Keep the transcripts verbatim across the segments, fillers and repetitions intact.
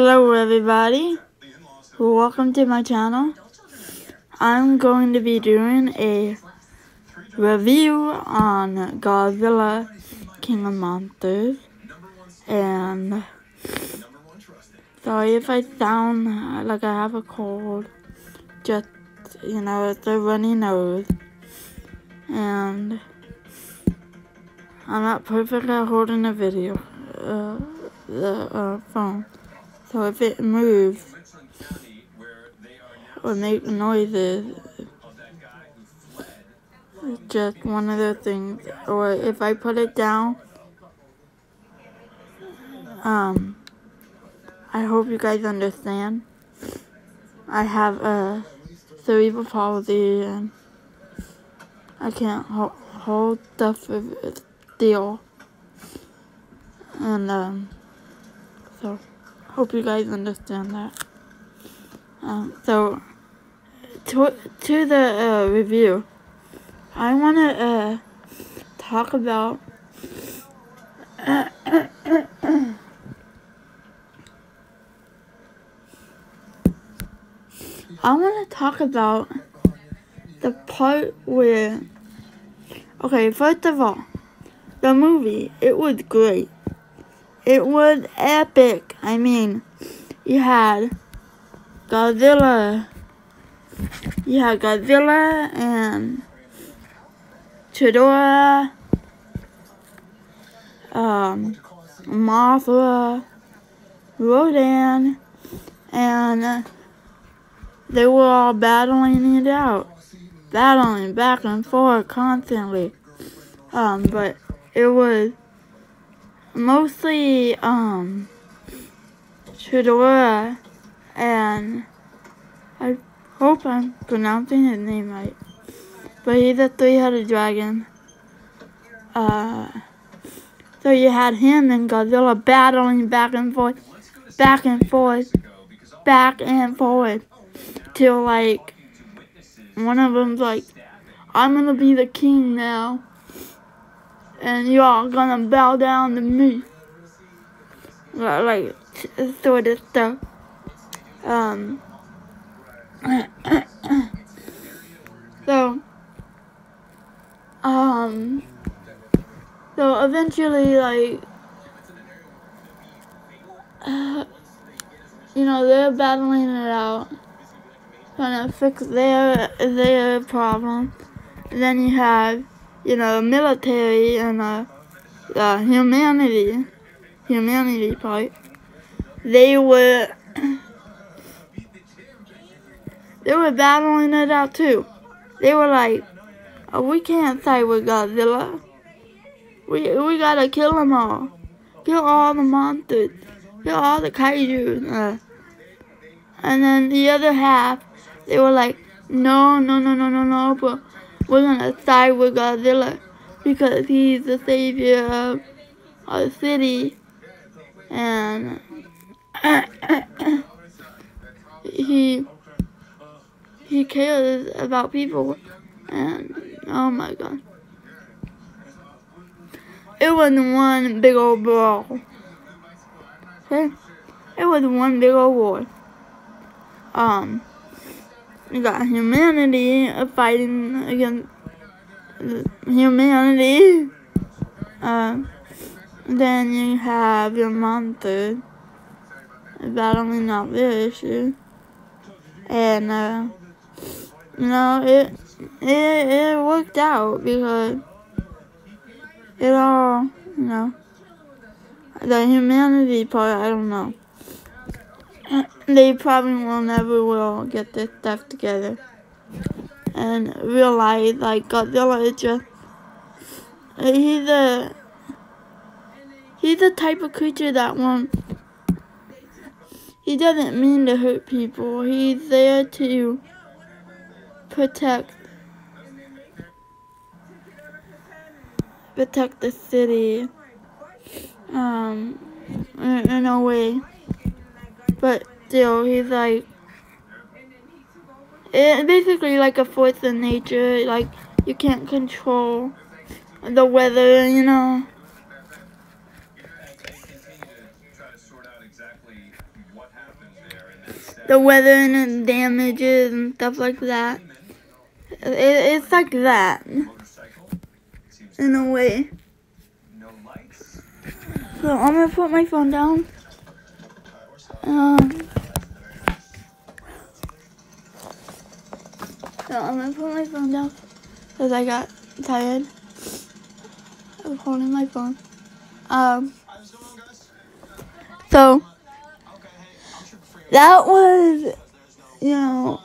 Hello everybody, welcome to my channel. I'm going to be doing a review on Godzilla King of Monsters, and sorry if I sound like I have a cold, just, you know, it's a runny nose, and I'm not perfect at holding a video, uh, the uh, phone. So if it moves or make noises, it's just one of those things. Or if I put it down, um, I hope you guys understand. I have a cerebral palsy and I can't ho hold stuff still. And um, so hope you guys understand that. Um, so to to the uh, review, I want to uh, talk about uh, I want to talk about the part where, okay, first of all, the movie, it was great. It was epic. I mean, you had Godzilla, you had Godzilla and Chidora, um, Mothra, Rodan, and uh, they were all battling it out, battling back and forth constantly. Um, but it was mostly um Chidora, and I hope I'm pronouncing his name right. But he's a three-headed dragon. Uh, so you had him and Godzilla battling back and forth, back and forth, back and forth, till like one of them's like, "I'm gonna be the king now, and you're all gonna bow down to me," like sort of stuff. Um. so. Um. So eventually, like, uh, you know, they're battling it out, trying to fix their their problem. And then you have, you know, military and uh, the humanity, humanity part. They were they were battling it out too. They were like, "Oh, we can't fight with Godzilla. We we gotta kill them all, kill all the monsters, kill all the kaiju." Uh, and then the other half, they were like, "No, no, no, no, no, no, but we're gonna side with Godzilla because he's the savior of our city, and he he cares about people." And oh my god, it was one big old brawl. Okay, it was one big old war. Um, you got humanity fighting against humanity. Uh, then you have your monsters battling out their issue, and uh, you know, it it it worked out because it all, you know, the humanity part, I don't know. They probably will never will get this stuff together and realize, like, Godzilla is just, he's a, he's the type of creature that won't, he doesn't mean to hurt people. He's there to protect, protect the city, um, in, in a way. But still, he's like, it's basically like a force of nature. Like, you can't control the weather, you know. the weather and the damages and stuff like that. It, it's like that in a way. So I'm gonna put my phone down. Um, so I'm gonna put my phone down because I got tired of holding my phone. Um, so that was, you know,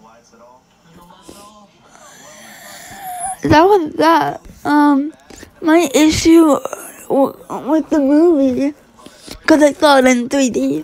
that was that. Um, my issue w- with the movie, because I saw it in three D.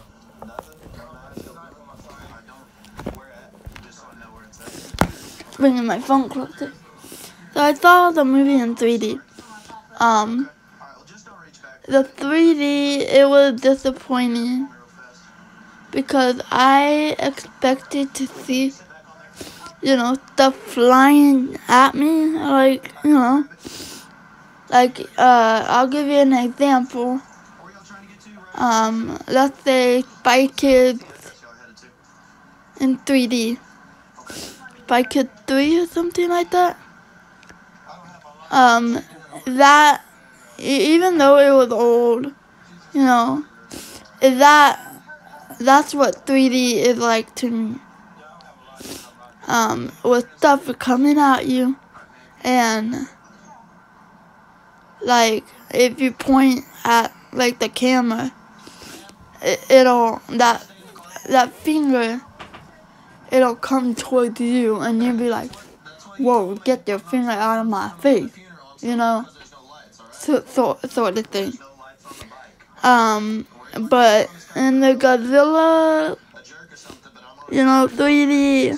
Bringing my phone closer. So I saw the movie in three D. Um, the three D, it was disappointing because I expected to see, you know, stuff flying at me, like, you know, like, uh, I'll give you an example. Um, let's say Spy Kids in three D. Spy Kids three or something like that. Um, that, even though it was old, you know, that, that's what three D is like to me. Um, with stuff coming at you, and, like, if you point at, like, the camera, it, it'll, that, that finger, it'll come towards you, and you'll be like, whoa, get your finger out of my face, you know, so, so, sort of thing. Um, but in the Godzilla, you know, three D,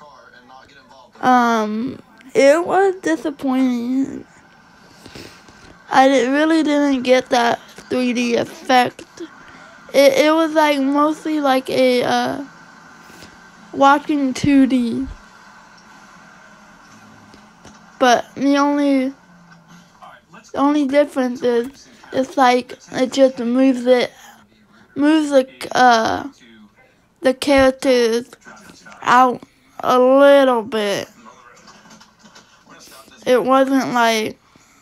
um, it was disappointing. I really didn't get that three D effect. It, it was like mostly like a, uh, watching two D. But the only, the only difference is, it's like, it just moves it, moves the, uh, the characters out a little bit. It wasn't like,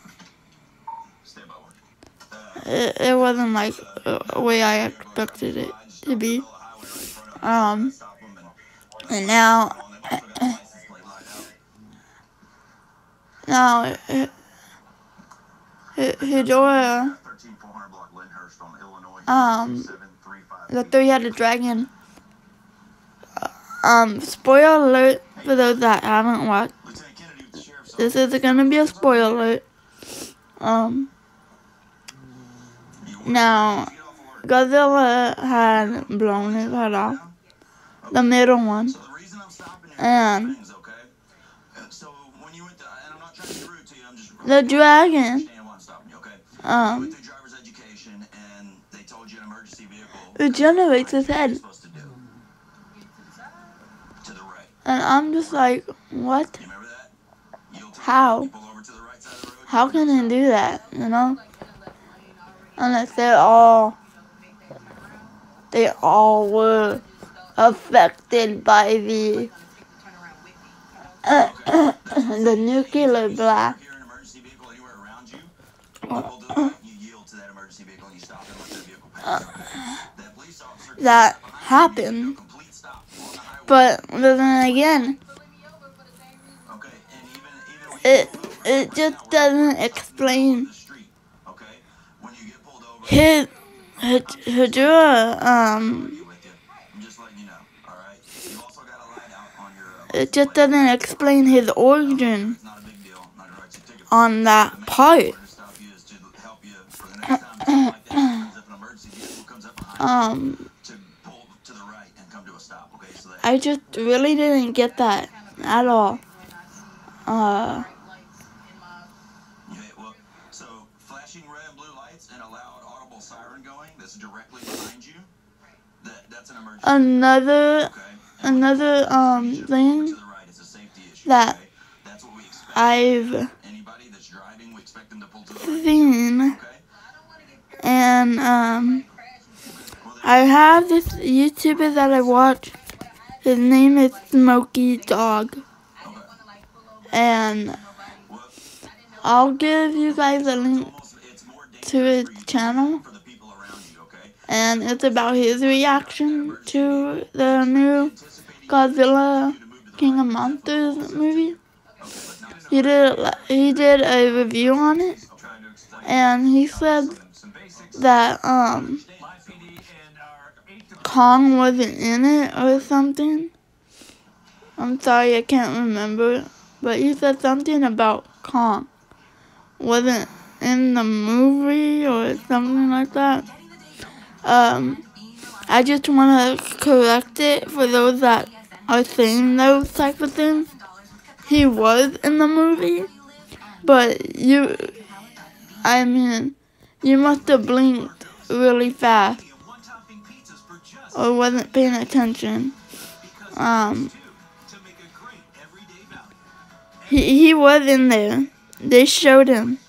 it, it wasn't like the way I expected it to be. Um, and now, now, Hedora, um, the three-headed dragon, um, spoiler alert for those that haven't watched. This is gonna be a spoiler alert. Um, now, Godzilla had blown his head off, the middle one, and the dragon, um, regenerates his head. And I'm just like, what? How? How can they do that, you know? Unless they're all, they all were affected by the, uh, the nuclear blast. Uh, that happened. But then again, it it just doesn't explain his Hedora, um it just doesn't explain his origin on that part. um I just really didn't get that at all. Uh, so flashing red and blue lights and a loud audible siren going that's directly behind you. That that's an emergency. Another okay. another um thing that I've seen, and um I have this YouTuber that I watch. His name is Smokey Dog. And I'll give you guys a link to his channel. And it's about his reaction to the new Godzilla King of Monsters movie. He did he did a review on it, and he said that um Kong wasn't in it or something. I'm sorry, I can't remember, but he said something about Kong wasn't in the movie or something like that. Um, I just want to correct it for those that are saying those type of things. He was in the movie, but you, I mean, you must have blinked really fast or wasn't paying attention. Um, he he was in there. They showed him.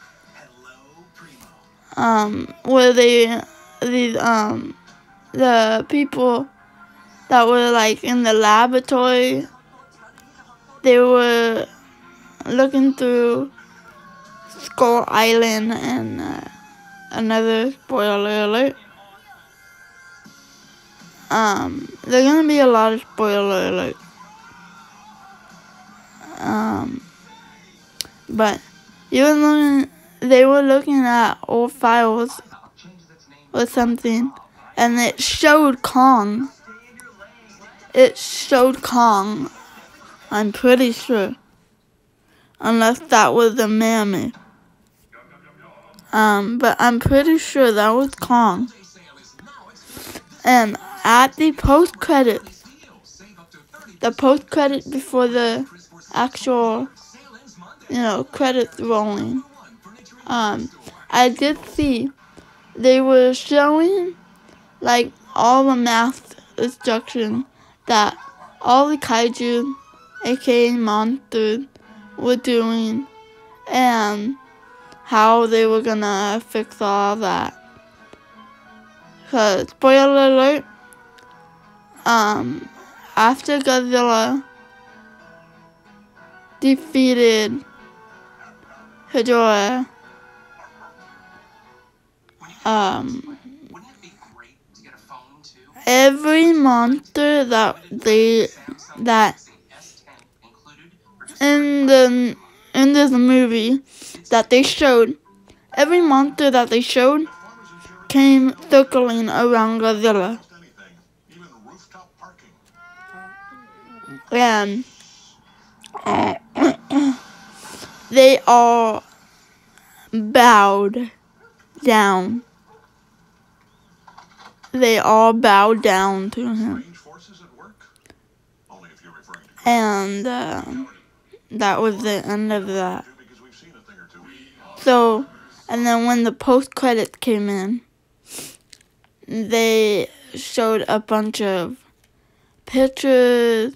Um, where they these um the people that were like in the laboratory, they were looking through Skull Island, and uh, another spoiler alert. Um, there's gonna be a lot of spoiler alert. Um, but you were looking, they were looking at old files or something, and it showed Kong. It showed Kong. I'm pretty sure, unless that was a mammoth. Um, but I'm pretty sure that was Kong. And at the post credits, the post credit before the actual, you know, credits rolling, um, I did see they were showing like all the mass destruction that all the kaiju, aka monsters, were doing, and how they were gonna fix all that. Cause spoiler alert, um, after Godzilla defeated Hedorah, um, every monster that they that in the in this movie that they showed, every monster that they showed came circling around Godzilla. And uh, they all bowed down. They all bowed down to him. And uh, that was the end of that. So, and then when the post credits came in, they showed a bunch of pictures,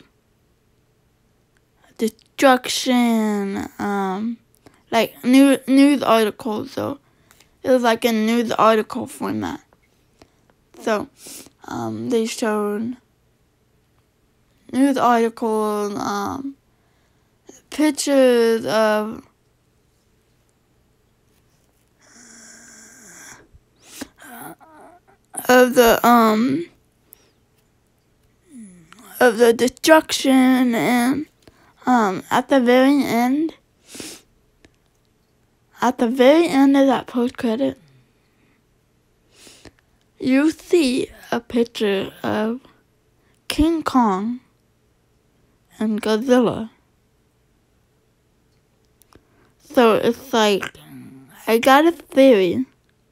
destruction, um, like new news articles. So it was like a news article format. So um, they showed news articles, um, pictures of of the um of the destruction, and um at the very end at the very end of that post credit, you see a picture of King Kong and Godzilla. So it's like, I got a theory.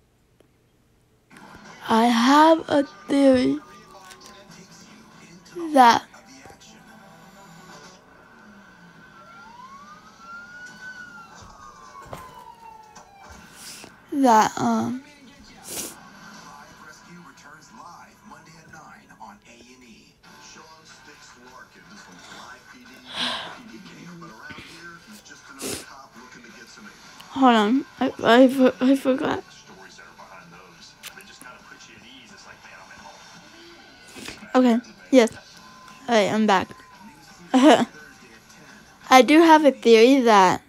I have a theory that that um hold on, I I, I forgot. Okay, yes. Alright, I'm back. I do have a theory that,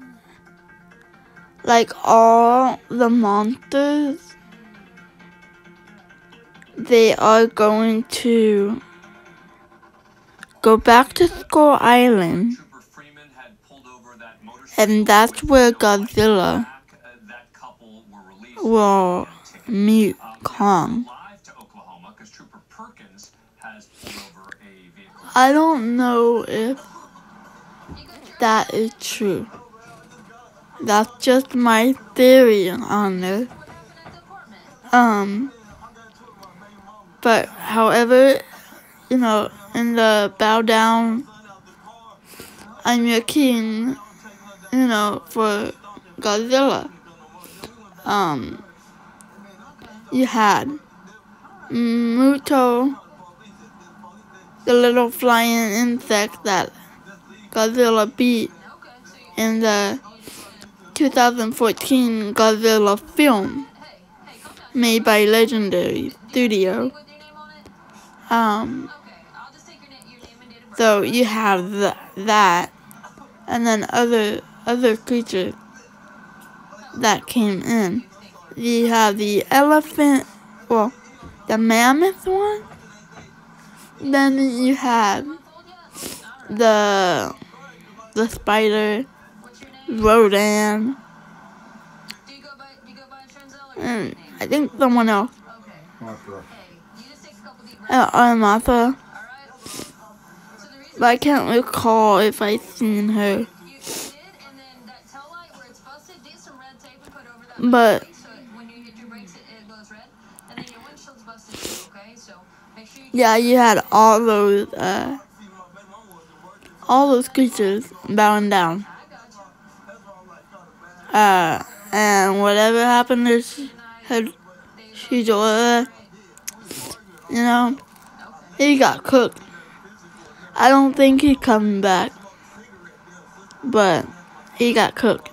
like, all the monsters, they are going to go back to Skull Island, and that's where Godzilla will meet Kong. I don't know if that is true. That's just my theory on it. Um, but however, you know, in the bow down, I'm your king, you know, for Godzilla, um, you had Muto, the little flying insect that Godzilla beat in the two thousand fourteen Godzilla film made by Legendary Studio. Um, so you have th that, and then other other creatures that came in. You have the elephant, well, the mammoth one. Then you have the the spider, Rodan, and I think someone else. Uh, uh, Martha. But I can't recall if I've seen her. But yeah, you had all those uh, all those creatures bowing down. Uh, and whatever happened to Shijora, you know, he got cooked. I don't think he's coming back, but he got cooked.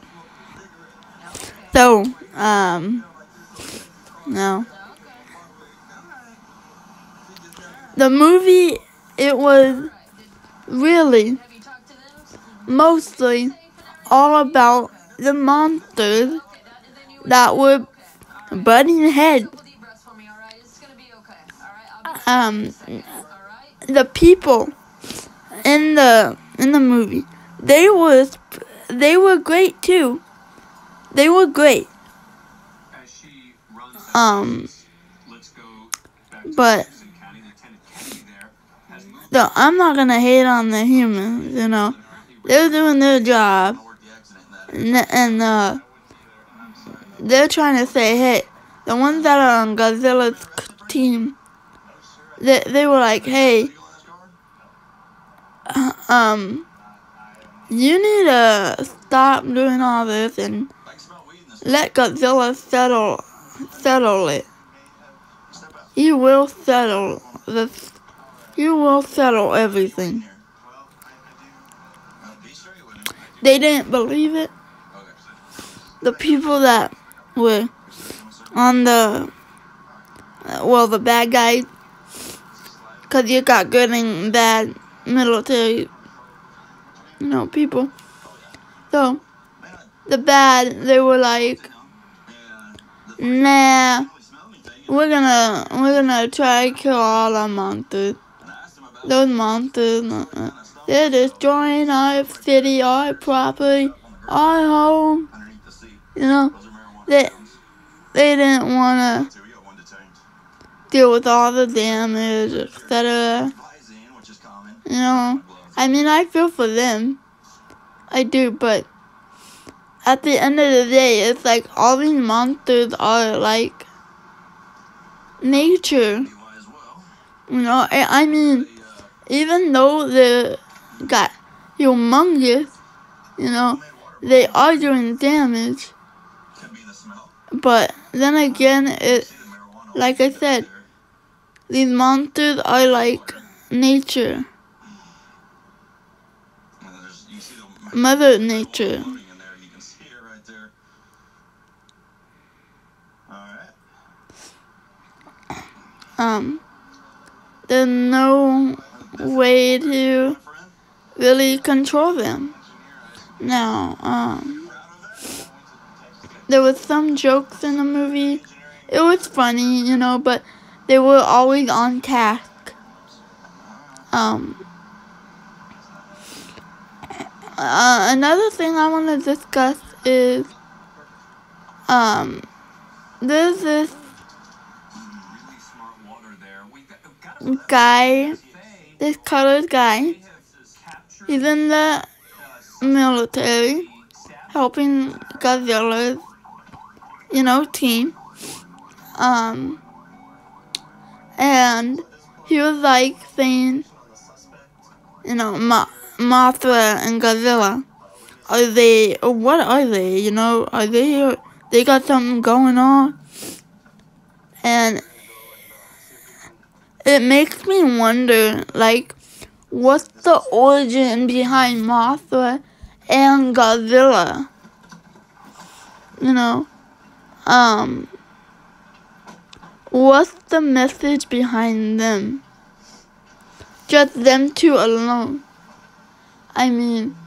So, um, no. The movie, it was really mostly all about the monsters that were butting heads. Um, the people in the in the movie, they were they were great too. They were great. Um, but no, I'm not gonna hate on the humans. You know, they're doing their job, and, and uh, they're trying to say, hey, the ones that are on Godzilla's team, they they were like, hey, um, you need to stop doing all this and let Godzilla settle settle it. He will settle this. He will settle everything. They didn't believe it. The people that were on the, well, the bad guys, because you got good and bad military, you know, people. So, the bad, they were like, nah, we're gonna, we're gonna try to kill all our monsters. Those monsters, uh, they're destroying our city, our property, our home. You know, they they didn't want to deal with all the damage, et cetera. You know, I mean, I feel for them. I do, but at the end of the day, it's like all these monsters are like nature. You know, I, I mean, even though they got humongous, you know, they are doing damage. But then again, it, like I said, these monsters are like nature. Mother Nature. Um, there's no way to really control them. Now, um, there was some jokes in the movie. It was funny, you know, but they were always on task. Um, uh, another thing I want to discuss is, um, there's this guy, this colored guy. He's in the military, helping Godzilla's, you know, team. Um, and he was like saying, you know, Ma- Mothra and Godzilla, are they, what are they, you know, are they, they got something going on? And it makes me wonder, like, what's the origin behind Mothra and Godzilla? You know, um, what's the message behind them? Just them two alone. I mean,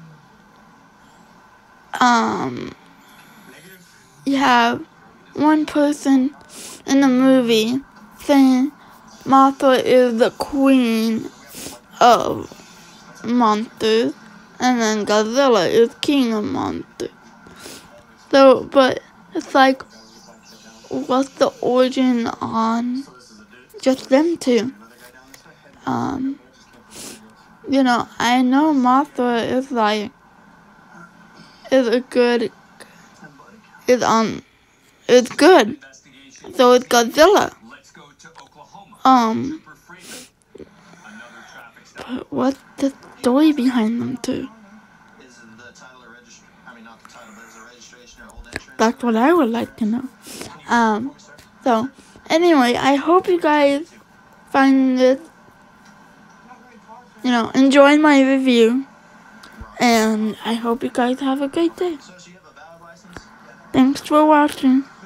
um, you have one person in the movie saying Mothra is the queen of monsters, and then Godzilla is king of monsters. So, but it's like, what's the origin on just them two? Um, you know, I know Mothra is like, is a good, is um, is good. So is Godzilla. Um, but what's the story behind them two? That's what I would like to know. Um, so, anyway, I hope you guys find this, you know, enjoy my review. And I hope you guys have a great day. Thanks for watching.